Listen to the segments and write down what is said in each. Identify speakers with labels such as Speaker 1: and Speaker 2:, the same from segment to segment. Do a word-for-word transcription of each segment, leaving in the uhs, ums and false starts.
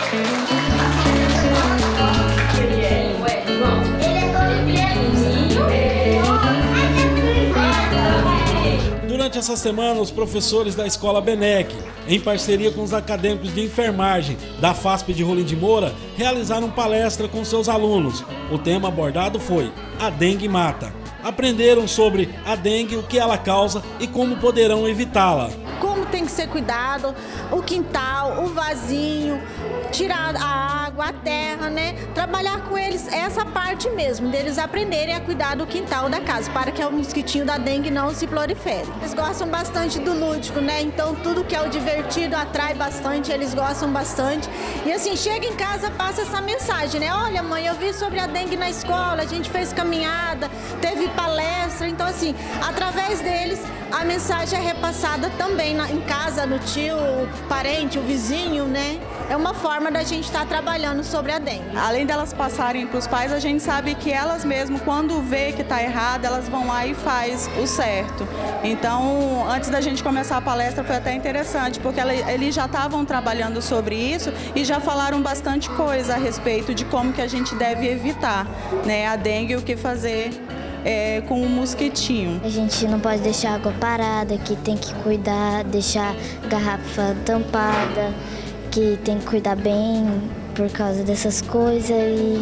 Speaker 1: Durante essa semana, os professores da Escola Benec, em parceria com os acadêmicos de enfermagem da FASP de Rolim de Moura, realizaram palestra com seus alunos. O tema abordado foi A Dengue Mata. Aprenderam sobre a dengue, o que ela causa e como poderão evitá-la.
Speaker 2: Como tem que ser cuidado, o quintal, o vasinho, tirar a água, a terra, né? Trabalhar com eles essa parte mesmo, deles aprenderem a cuidar do quintal da casa, para que o mosquitinho da dengue não se prolifere. Eles gostam bastante do lúdico, né? Então tudo que é o divertido atrai bastante, eles gostam bastante. E assim, chega em casa, passa essa mensagem, né? Olha, mãe, eu vi sobre a dengue na escola, a gente fez caminhada, teve palestra. Então assim, através deles, a mensagem é repassada também na, em casa, no tio, o parente, o vizinho, né? É uma forma da gente estar trabalhando sobre a dengue.
Speaker 3: Além delas passarem para os pais, a gente sabe que elas mesmo, quando vê que está errado, elas vão lá e faz o certo. Então, antes da gente começar a palestra, foi até interessante, porque eles já estavam trabalhando sobre isso e já falaram bastante coisa a respeito de como que a gente deve evitar, né, a dengue e o que fazer É, com o mosquitinho.
Speaker 4: A gente não pode deixar água parada, que tem que cuidar, deixar garrafa tampada, que tem que cuidar bem por causa dessas coisas e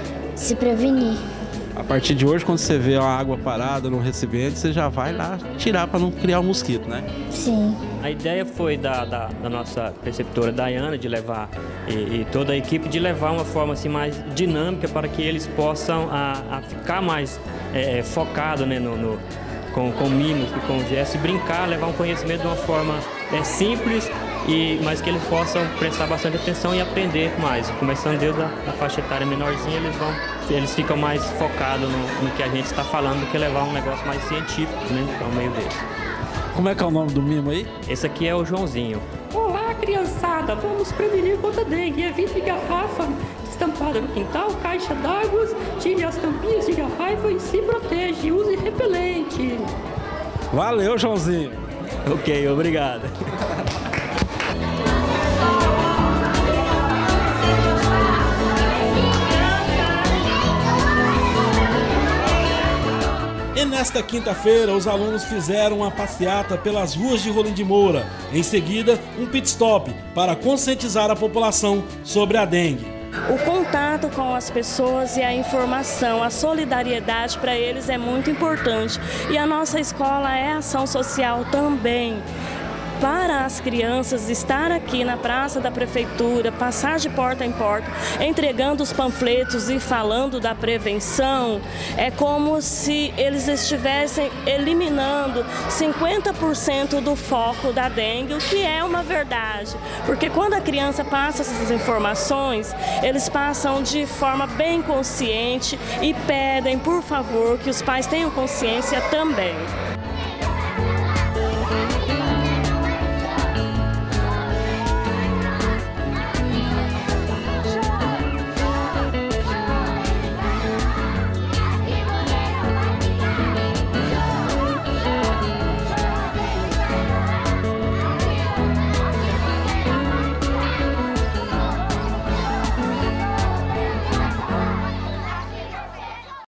Speaker 4: se prevenir.
Speaker 5: A partir de hoje, quando você vê a água parada no recipiente, você já vai lá tirar para não criar um mosquito, né?
Speaker 4: Sim.
Speaker 6: A ideia foi da, da, da nossa preceptora Dayana de levar, e, e toda a equipe, de levar uma forma assim, mais dinâmica para que eles possam a, a ficar mais é, focados, né, no, no, com, com mimos e com gestos, e brincar, levar um conhecimento de uma forma é, simples, e, mas que eles possam prestar bastante atenção e aprender mais. Começando desde a, a faixa etária menorzinha, eles, vão, eles ficam mais focados no, no que a gente está falando do que levar um negócio mais científico, né, para o meio deles.
Speaker 1: Como é que é o nome do mimo aí?
Speaker 6: Esse aqui é o Joãozinho.
Speaker 7: Olá, criançada! Vamos prevenir contra a dengue. Evite garrafa estampada no quintal, caixa d'água, tire as tampinhas de garrafa e se protege. Use repelente.
Speaker 1: Valeu, Joãozinho!
Speaker 6: Ok, obrigado.
Speaker 1: E nesta quinta-feira, os alunos fizeram uma passeata pelas ruas de Rolim de Moura. Em seguida, um pit stop para conscientizar a população sobre a dengue.
Speaker 8: O contato com as pessoas e a informação, a solidariedade para eles é muito importante. E a nossa escola é ação social também. Para as crianças estar aqui na Praça da Prefeitura, passar de porta em porta, entregando os panfletos e falando da prevenção, é como se eles estivessem eliminando cinquenta por cento do foco da dengue, o que é uma verdade. Porque quando a criança passa essas informações, eles passam de forma bem consciente e pedem, por favor, que os pais tenham consciência também.